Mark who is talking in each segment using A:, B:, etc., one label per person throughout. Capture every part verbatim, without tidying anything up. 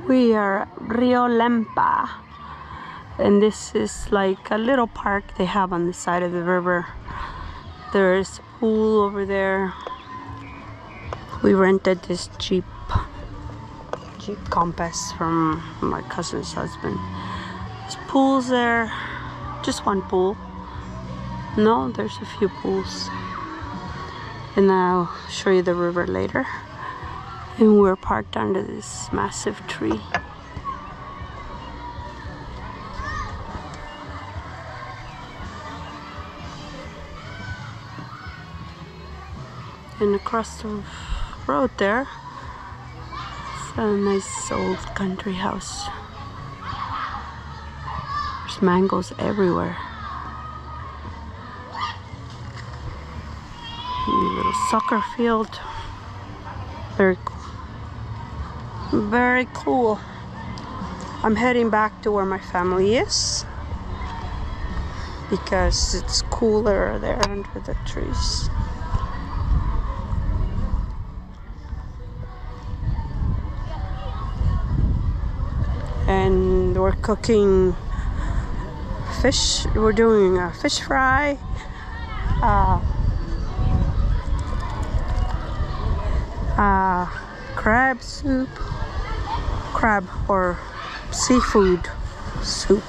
A: We are at Rio Lempa, and this is like a little park they have on the side of the river. There's a pool over there. We rented this Jeep Jeep Compass from my cousin's husband. There's pools there. Just one pool. No, there's a few pools. And I'll show you the river later. And we're parked under this massive tree. And across the road there, it's a nice old country house. There's mangoes everywhere. A little soccer field. Very cool. Very cool. I'm heading back to where my family is because it's cooler there under the trees. And we're cooking fish. We're doing a fish fry. Uh, uh, crab soup. Crab or seafood soup.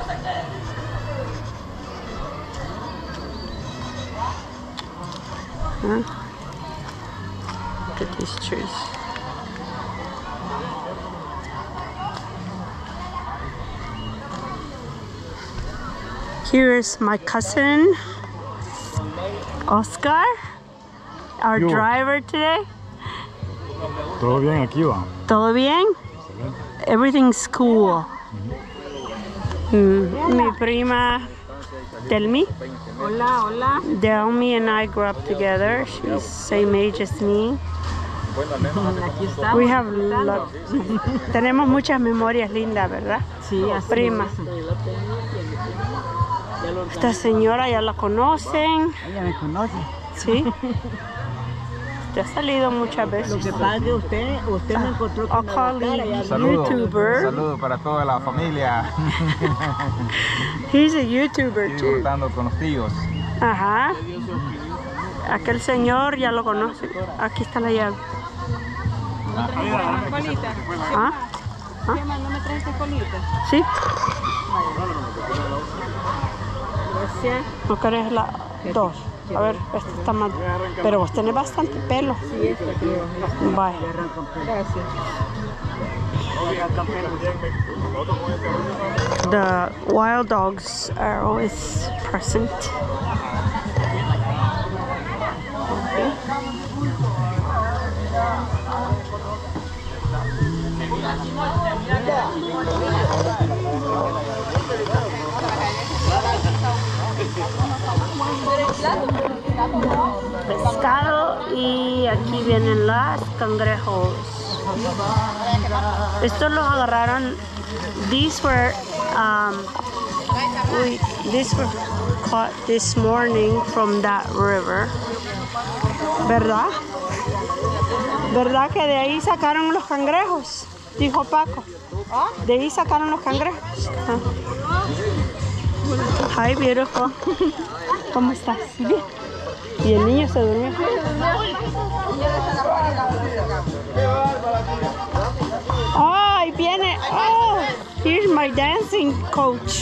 A: Huh? Look at these trees. Here is my cousin Oscar, our
B: Yo.
A: driver today.
B: Todo bien aquí va.
A: Todo bien? Everything's cool. Mm, mi prima Delmi.
C: Hola, hola.
A: Delmi and I grew up together. She's same age as me.
C: Aquí estamos.
A: We have lo- tenemos muchas memorias lindas, ¿verdad?
C: Sí, así
A: Prima.
C: es.
A: Esta señora ya la conocen.
C: Ella me conoce.
A: Sí. Te ha salido muchas veces.
C: Lo que pasa es que usted, usted me encontró con
A: I'll call
C: la cara
A: you
C: y
B: Saludos.
A: YouTuber.
B: Saludos para toda la familia.
A: He's a YouTuber too.
B: Disfrutando con los tíos.
A: Ajá. Aquel señor ya lo conoce. Aquí está la llave.
C: colita.
A: ¿Ah? ¿Ah?
C: ¿Qué más? ¿No me traes esta colita?
A: Sí.
C: Gracias.
A: ¿No querés la dos? A ver, esta está más. Pero vos tenés bastante pelo.
C: Sí, esta creo.
A: Bye.
C: Gracias.
A: The wild dogs are always present. Okay. Pescado y aquí vienen las cangrejos. Estos los agarraron. These were um, we, these were caught this morning from that river. ¿Verdad? ¿Verdad que de ahí sacaron los cangrejos? Dijo Paco. De ahí sacaron los cangrejos. Hi, beautiful. ¿Cómo estás? Bien. Y el niño se durmió. ¡Ay, viene! ¡Oh! Here's my dancing coach.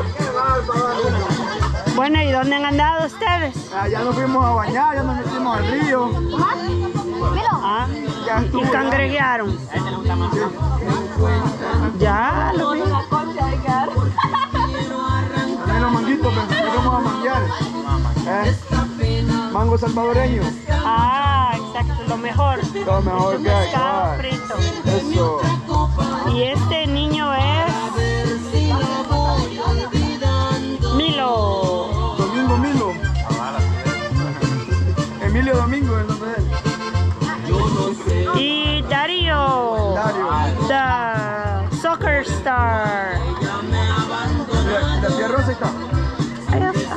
A: Bueno, ¿y dónde han andado ustedes?
B: Ah, ya nos fuimos a bañar, ya nos metimos al río.
A: Ah, y cangrejearon. Ya, lo vi.
B: También los manguitos, pensé que vamos a manguear. ¿Eh? Mango salvadoreño.
A: Ah, exacto, lo mejor.
B: Lo mejor que hay.
A: Pescado
B: Ah,
A: frito.
B: Eso.
A: Y este niño es Milo.
B: Domingo Milo. Emilio Domingo, el nombre de él.
A: Y Dario.
B: Dario.
A: The soccer star.
B: La tía Rosa está.
A: Ahí está.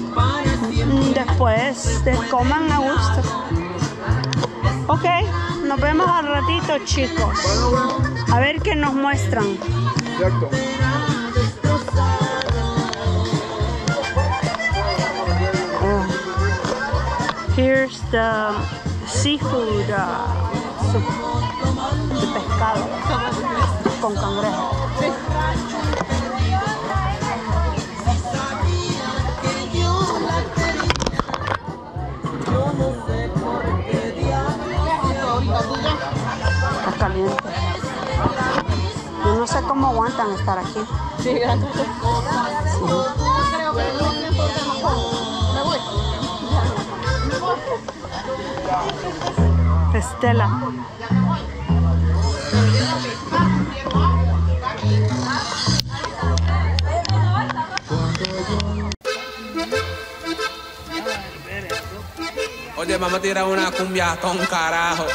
A: Después de coman a gusto. Ok, nos vemos al ratito, chicos.
B: Bueno, bueno.
A: A ver qué nos muestran.
B: Exacto.
A: Uh, here's the seafood uh, soup de pescado con cangrejo. Está caliente. Yo no sé cómo aguantan estar aquí.
C: Sí, gracias.
A: Estela.
D: Oye, vamos a tirar una cumbia con carajo.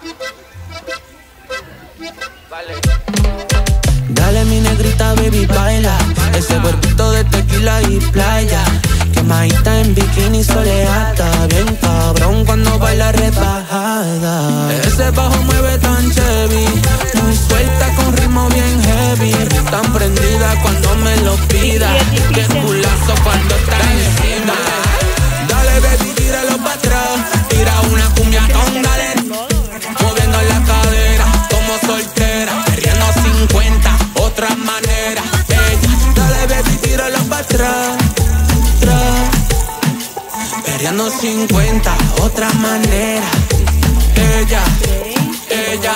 D: Vale. Dale mi negrita, baby, baila. Ese cuerpito de tequila y playa. Quemadita en bikini soleada. Bien cabrón cuando baila rebajada. Ese bajo mueve tan chevy. Muy suelta con ritmo bien heavy. Tan prendida cuando me lo pida. Qué culazo cuando está encima. Dale, baby, tíralo para atrás. Tira una cumbia con dale. Moviendo la cadera como soltera. Perreando cincuenta, otra manera. Ella, dale, baby, tíralo para atrás. Perreando cincuenta, otra manera. Ella, ella.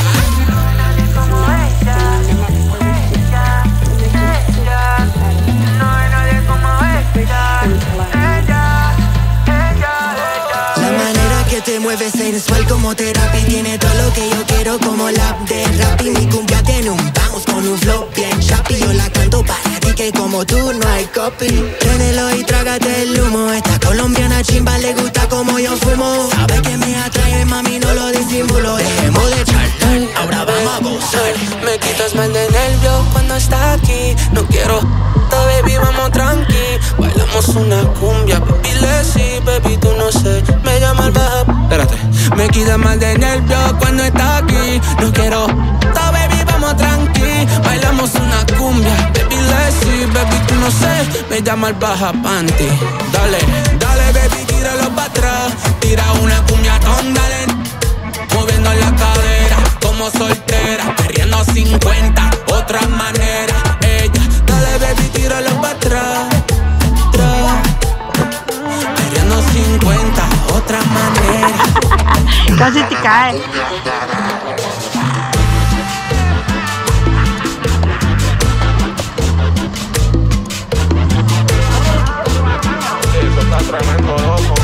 E: Te mueve sensual como terapia. Tiene todo lo que yo quiero como lap de rap. Y mi cumbia tiene un bounce con un flow bien chapi. Yo la canto para ti que como tú no hay copy. Préndelo y trágate el humo. Esta colombiana chimba le gusta como yo fumo. Sabe que me atrae, mami, no lo disimulo. Dejemos de charlar, ahora vamos a gozar.
D: Me quitas mal de nervios cuando está aquí. No quiero baby, vamos tranqui. Bailamos una cumbia, baby, let's see. Baby, tú no sé, me llama al baja. Espérate, me quita mal de nervios cuando está aquí. No quiero, baby, vamos tranqui. Bailamos una cumbia, baby, let's see. Baby, tú no sé, me llama al baja panty. Dale, dale, baby, tíralo para atrás. Tira una cumbia con dale. Moviendo la cadera como soltera. Perreando cincuenta, otra manera. Ella, dale, baby, tíralo para atrás. Perreando cincuenta, otra manera.
A: Casi te cae.
D: Eso está tremendo, loco.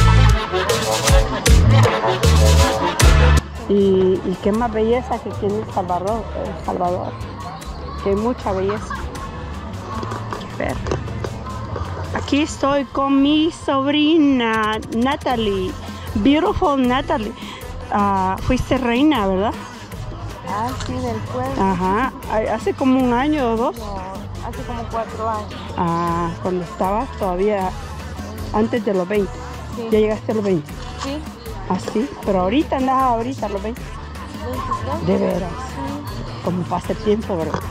A: Y, y qué más belleza que tiene El Salvador, El Salvador. Que hay mucha belleza. Ver. Aquí estoy con mi sobrina Natalie. Beautiful Natalie. Uh, fuiste reina, ¿verdad?
C: Ah, sí, del pueblo.
A: Ajá. ¿Hace como un año o dos?
C: No, hace como cuatro años.
A: Ah, cuando estabas todavía antes de los veinte.
C: Sí.
A: ¿Ya llegaste a los veinte?
C: Sí.
A: Ah, sí. Pero ahorita andas ahorita a los veinte.
C: ¿veintidós?
A: De veras.
C: Sí.
A: Como pasa el tiempo, ¿verdad?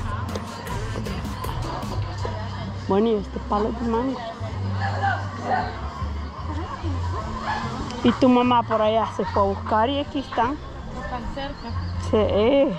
A: Bueno, y este palo de mango. Y tu mamá por allá se fue a buscar y aquí están.
C: Están cerca.
A: Sí. Eh.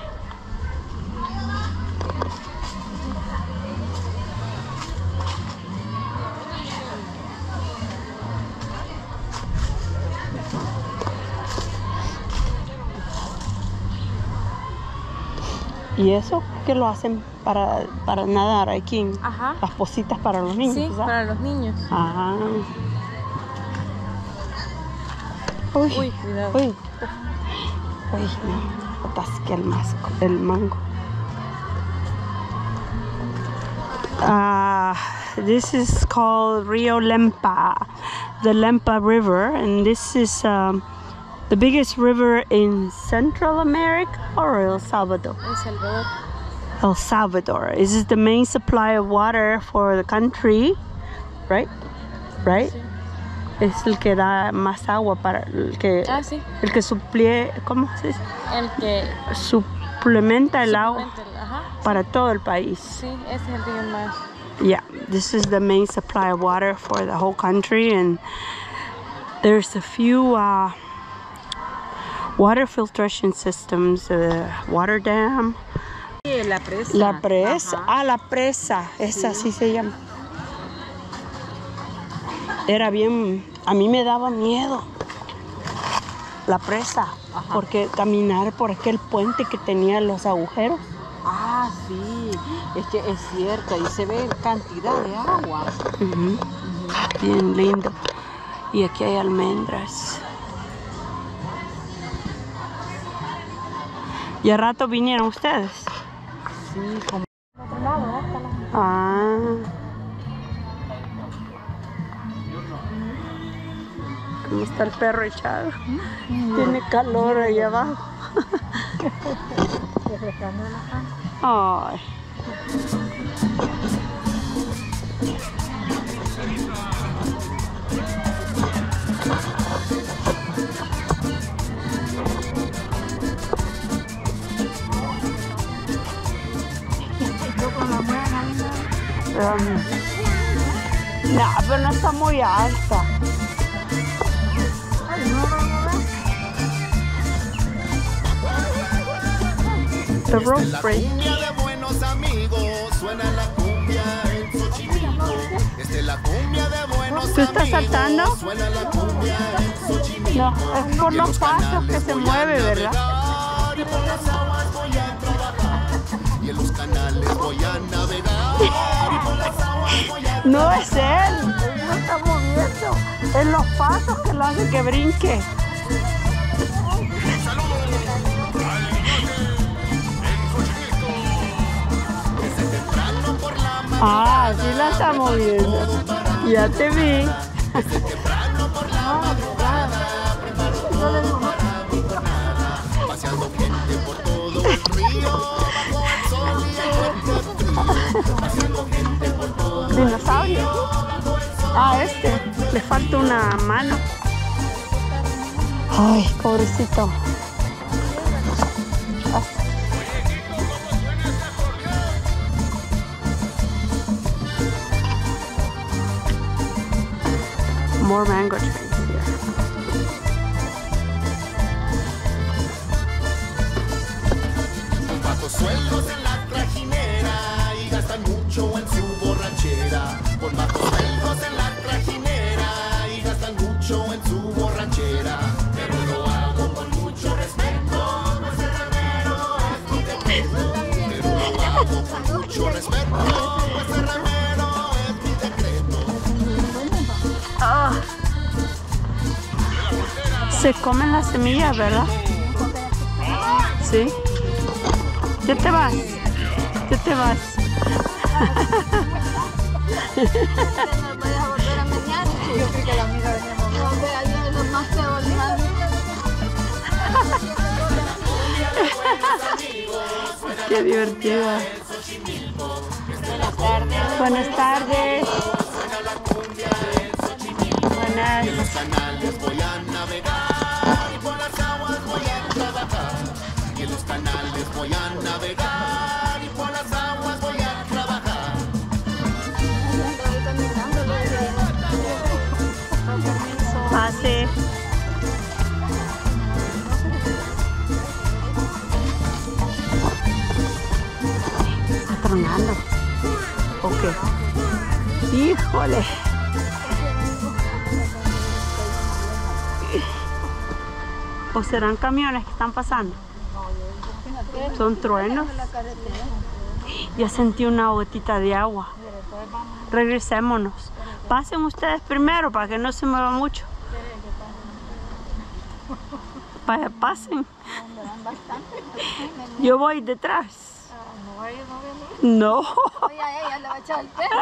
A: ¿Y eso qué lo hacen para, para nadar aquí?
C: Ajá.
A: Las pocitas para los niños,
C: Sí,
A: ¿sabes?
C: para los niños.
A: Ajá. Uy,
C: Uy, cuidado.
A: Uy, uy, no, atasqué el, masco, el mango. Uh, this is called Rio Lempa, the Lempa River, and this is um, the biggest river in Central America or El Salvador?
C: El Salvador.
A: El Salvador. This is the main supply of water for the country, right? Right?
C: Sí.
A: es el que da más agua para el que,
C: Ah, sí.
A: el que suple, ¿cómo se dice?
C: El que
A: Suplementa el agua
C: suplementa el- ajá.
A: para todo el país.
C: Sí, ese es el río más.
A: Yeah, this is the main supply of water for the whole country, and there's a few uh, water filtration systems, the water dam.
F: La presa.
A: La presa,
F: Ajá.
A: ah, la presa, esa sí se llama. Era bien, a mí me daba miedo la presa, porque caminar por aquel puente que tenía los agujeros.
F: Ah, sí, es que es cierto, ahí se ve cantidad de agua.
A: Ujú. Bien lindo. Y aquí hay almendras. ¿Y a rato vinieron ustedes?
F: Sí, como
A: Ah. ¿Cómo está el perro echado? Tiene calor ahí abajo. Ay. Um, no, pero no está muy alta. The rope break.
G: Cumbia de buenos amigos, suena la cumbia en Xochimilco. Esta es la cumbia de buenos
A: ¿Tú estás saltando?
G: amigos, suena la cumbia en Xochimilco.
A: No, es por los pasos que se mueve, ¿verdad?
G: Y por las aguas voy a trabajar. Y en los canales voy a navegar. Y por las aguas voy a
A: No es él, él no está moviendo. Es los pasos que lo hacen que brinque. Ah, sí la está moviendo. Ya te vi.
G: paseando gente por todo el río. Bajo el sol y el frío. Paseando gente por todo el
A: Dinosaurio. Ah, este. Le falta una mano. Ay, pobrecito. More mango trees here.
G: Bajo sueldos en la trajinera y gastan mucho en su borrachera. Con bajos sueldos en la trajinera y gastan mucho en su borrachera. Pero lo hago con mucho respeto, pues el ramero es mi decreto. Pero lo hago con mucho respeto, pues el ramero es mi decreto.
A: Ah. Se comen las semillas, ¿verdad? Sí. Ya te vas. Ya te vas.
C: Yo creo que la amiga
A: Qué divertida.
C: Buenas tardes.
A: Buenas tardes. Buenas.
G: En los canales voy a navegar y por las aguas voy a trabajar. Y en los canales voy a navegar y por las aguas voy a trabajar.
A: Pase. Está tronando. Ok. Híjole. ¿O serán camiones que están pasando? Son truenos. Ya sentí una gotita de agua. Regresémonos. Pasen ustedes primero para que no se mueva mucho. Vaya, pasen. Yo voy detrás. No.
C: Oye, a ella le va a echar el pelo.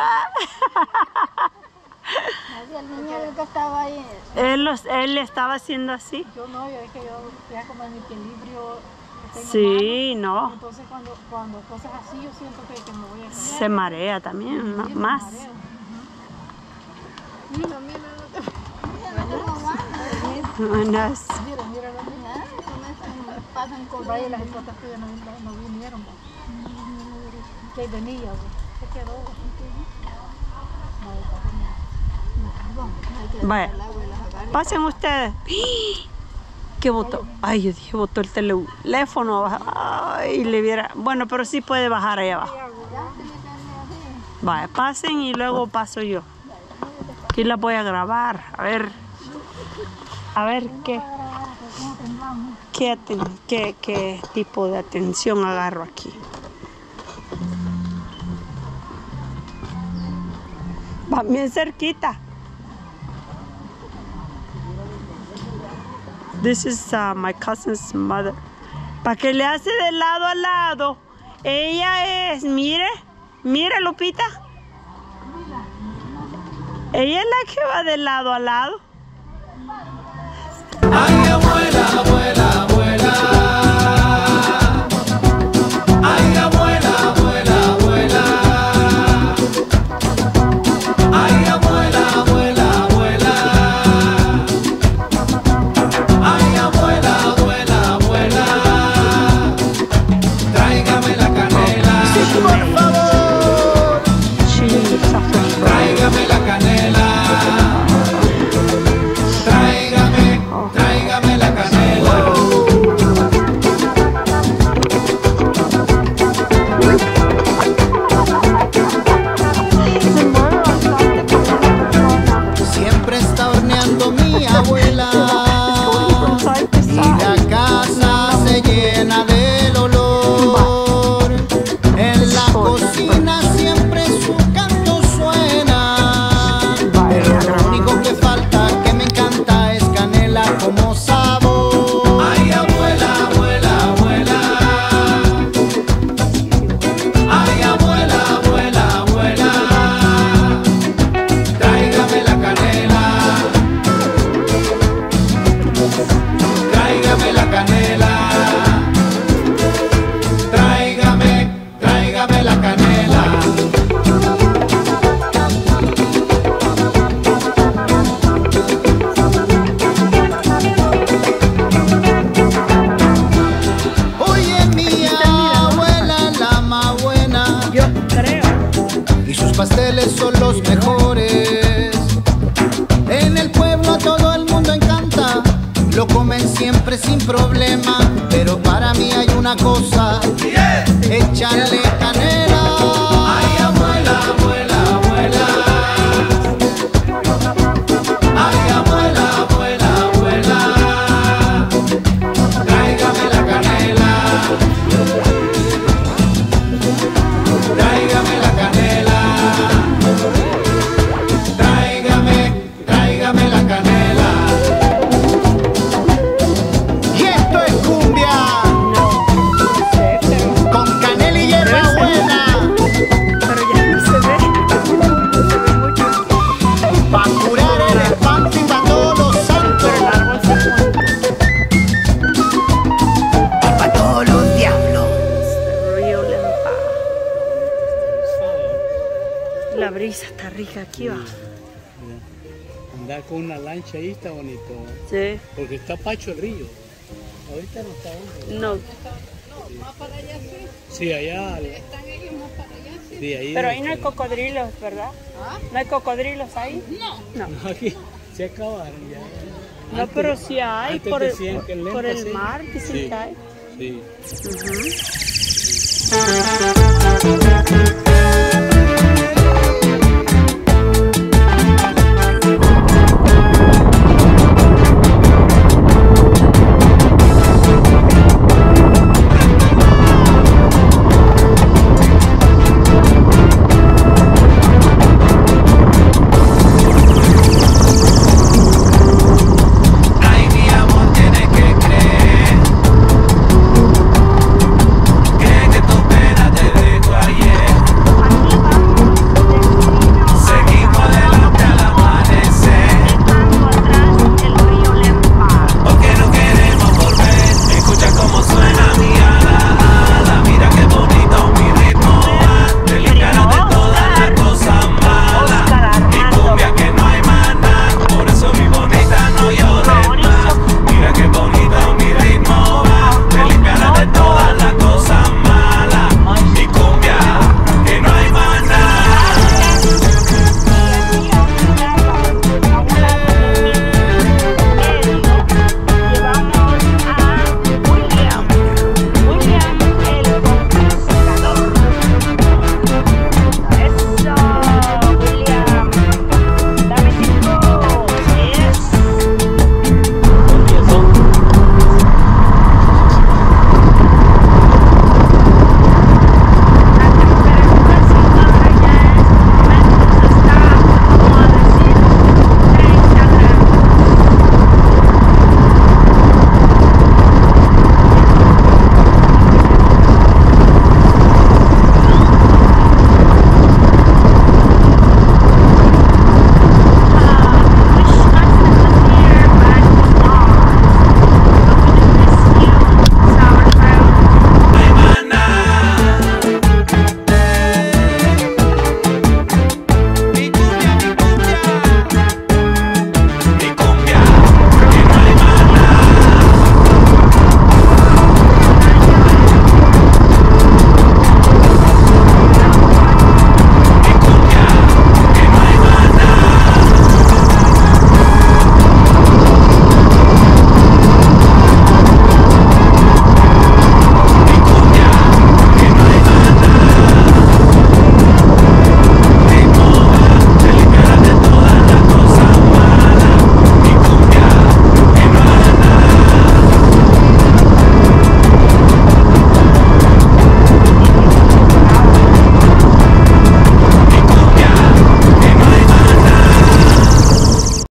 C: El niño que estaba ahí.
A: Él, los, él estaba haciendo así.
C: Yo no, yo dije yo ya como en mi equilibrio. que tengo
A: Sí,
C: malo.
A: no.
C: Entonces cuando, cuando cosas así yo siento que, que me voy a caer.
A: Se marea también, ma-
C: Sí, me
A: más.
C: mareo. Ujú. Mira, mira, no te-
A: No es-
C: Mira, mira los niños. Pasan con vaya las esposas que ya no, no, no vinieron. Que venía, se quedó.
A: Vaya, pasen ustedes. ¿Qué botó? Ay, yo dije, botó el teléfono. Ay, le viera. Bueno, pero sí puede bajar ahí abajo. Vaya, pasen y luego paso yo. Aquí la voy a grabar. A ver. A ver qué. ¿Qué, aten- qué, qué tipo de atención agarro aquí? Va bien cerquita. This is uh, my cousin's mother. ¿Para qué le hace de lado a lado? Ella es, mire, mire Lupita. Ella es la que va de lado a lado.
D: Ay, abuela, abuela, abuela. Ay, abuela, abuela, abuela. Ay, abuela, abuela, abuela. Ay, abuela, abuela, abuela. Tráigame la canela. Sí, por favor. Tráigame la canela. Tráigame, tráigame la canela. Siempre está horneando mi abuela y la casa se llena del olor. En la cocina siempre su canto suena, pero lo único que falta que me encanta es canela como sabor. Ay, abuela, abuela, abuela. Ay, abuela, abuela, abuela. Tráigame la canela. Tráigame la canela. Tráigame, tráigame la canela. Oye, mi abuela, la más buena.
A: Yo creo.
D: Y sus pasteles son los mejores. En el pueblo a todo el mundo encanta, lo comen siempre sin problema. Pero para mí hay una cosa, échale canela. Ay, abuela, abuela, abuela. Ay, abuela, abuela, abuela. Tráigame la canela. Tráigame la canela. Tráigame, tráigame la canela. Y esto es cumbia con canela y hierbabuena
A: Pero ya no se ve. No se ve mucho.
D: para curar el espanto y para todos los santos
A: Pero el árbol se mueve.
D: y para todos los diablos.
A: Río Lempa. La brisa está rica aquí, va.
F: Andar con una lancha ahí está bonito,
A: Sí.
F: porque está pacho el río. Ahorita no está bueno.
A: No.
F: Sí, allá. Sí, ahí
A: Pero ahí no hay cocodrilos, ¿verdad? ¿No hay cocodrilos ahí? No.
F: No, aquí se acabaron ya.
A: No,
F: Antes-
A: pero sí hay
F: antes
A: por el,
F: decían que en
A: por
F: Lempa
A: el
F: sí.
A: mar, dicen
F: Sí.
A: que hay.
F: Sí.
A: Ujú.